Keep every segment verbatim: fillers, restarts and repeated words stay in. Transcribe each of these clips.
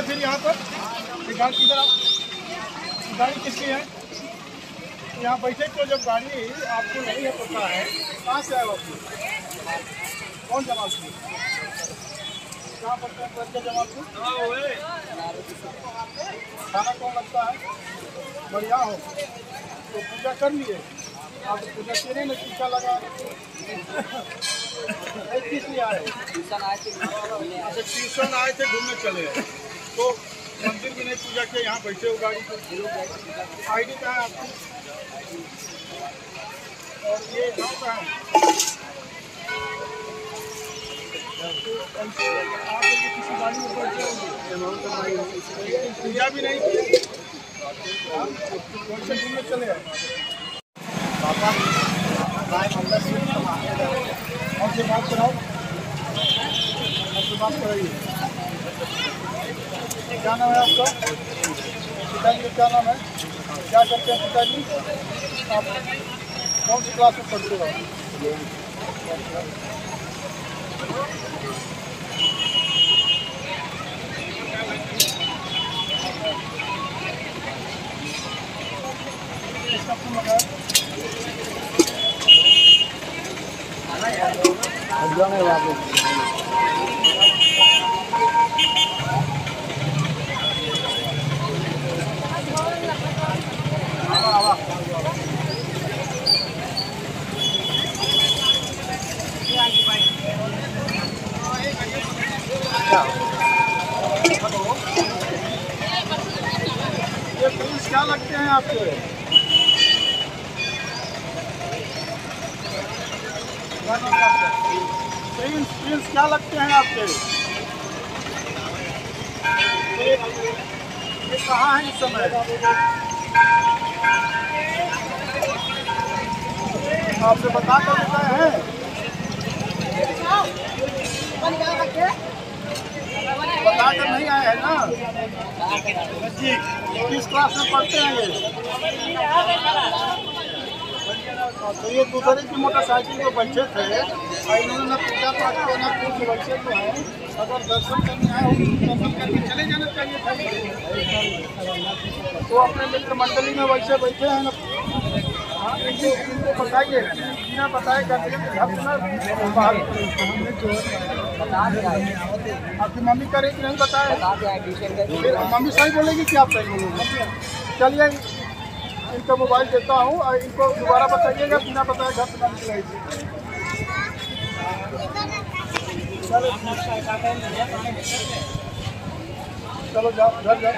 फिर यहाँ पर गाड़ी किधर आप गाड़ी किसकी है? यहाँ बैठे तो जब गाड़ी आपको नहीं है पता है कहाँ से आए आपको? कौन जमालपुर? कहाँ पड़ता है जमालपुर? खाना कौन लगता है? बढ़िया हो तो पूजा कर लिए आप? पूजा तेरे में टीका लगा किस लिए आए? अच्छा ट्यूशन आए थे घूमने चले तो मंदिर में नहीं पूजा किया, यहाँ बैठे हो गाड़ी को। आई डी कहाँ है आपकी? और ये गाँव का है? किसी गाड़ी में बैठे पूजा भी नहीं किया, कौन घूमने चले आए? पापा हमसे बात कराओ, हमसे बात कराइए। क्या नाम है आपका? पिताजी क्या नाम है? क्या करते हैं पिताजी? आप कौन सी क्लास में पढ़ते हो? किसका फोन लगा है? ये प्रिंस क्या लगते हैं आपके? प्रिंस प्रिंस क्या लगते हैं आपके? ये कहाँ है इस समय? आपसे बता कर गए हैं? बता कर नहीं आए हैं ना? किस क्लास में पढ़ते हैं ये? तो ये दूसरे की मोटरसाइकिल में बैठे थे, इन्होंने न पूजा पाठ किया न कुछ, बैठे तो हैं। अगर दर्शन करने आए हो दर्शन करके चले जाना चाहिए था। तो अपने मित्र मंडली में वैसे बैठे हैं ना, इनको इनको बताइए, बिना बताए करके बाहर। आपकी मम्मी करे कि नहीं बताए? फिर मम्मी सही बोलेगी कि आप सही बोलोगे? चलिए इनका मोबाइल देता हूँ और इनको दोबारा बताइएगा, बिना बताए घर से नहीं चलाइए। चलो जाओ घर जाओ।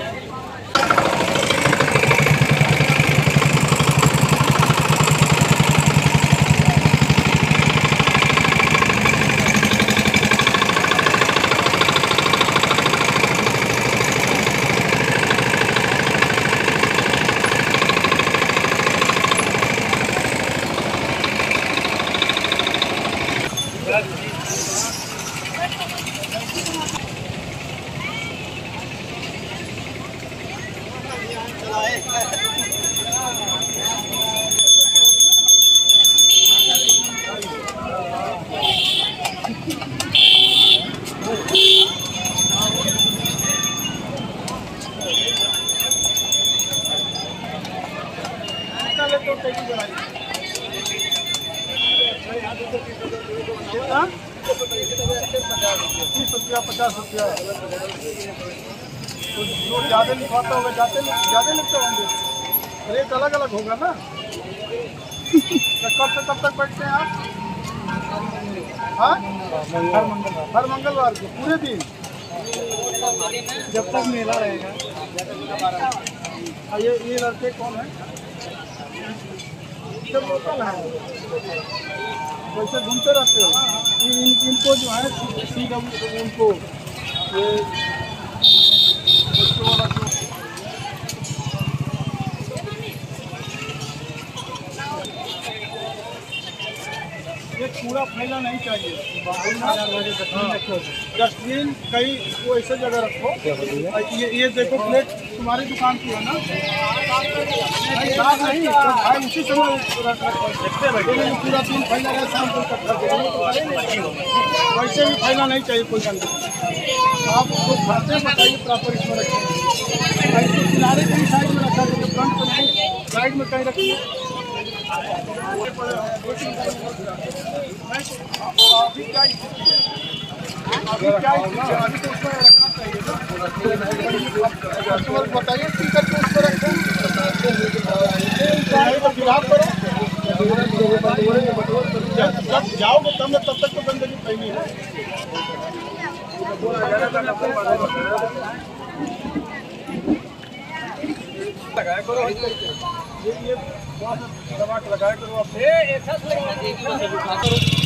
तीस रुपया पचास रुपया तो जो ज़्यादा लिखवाता होगा ज़्यादा ज़्यादा लिखते होंगे, रेट अलग अलग होगा ना। तो कब से कब तक बैठते हैं आप? हाँ हर मंगलवार हर मंगलवार को पूरे दिन जब तक मेला रहेगा। ये ये लड़के कौन है? सब लोकल है, वैसे घूमते रहते हो? इन, इनको जो है सी डब्ल्यू उनको ये ये कूड़ा फैला नहीं चाहिए। डस्टबिन कहीं वो ऐसे जगह रखो। ये ये देखो प्लेट तुम्हारी दुकान की है ना? नहीं भाई उसी समय पूरा दिन फैला है, शाम को वैसे भी फैला नहीं चाहिए कोई गंदगी। आप उसको खाते हैं बताइए प्रॉपर इसमें रखें। इसको किनारे कहीं साइड में रखा है, फ्रंट पर नहीं, साइड में कहीं रखिए। अभी क्या स्थिति है? अभी क्या स्थिति है? अभी तो उसमें रखना चाहिए ना। कस्टमर बताइए की करके उसमें रखें, नहीं तो फिर आप करो। जब जाओगे तब ना, तब तक तो गंदगी फैली है। लगाया करो ये ये दवा लगाया करो आप।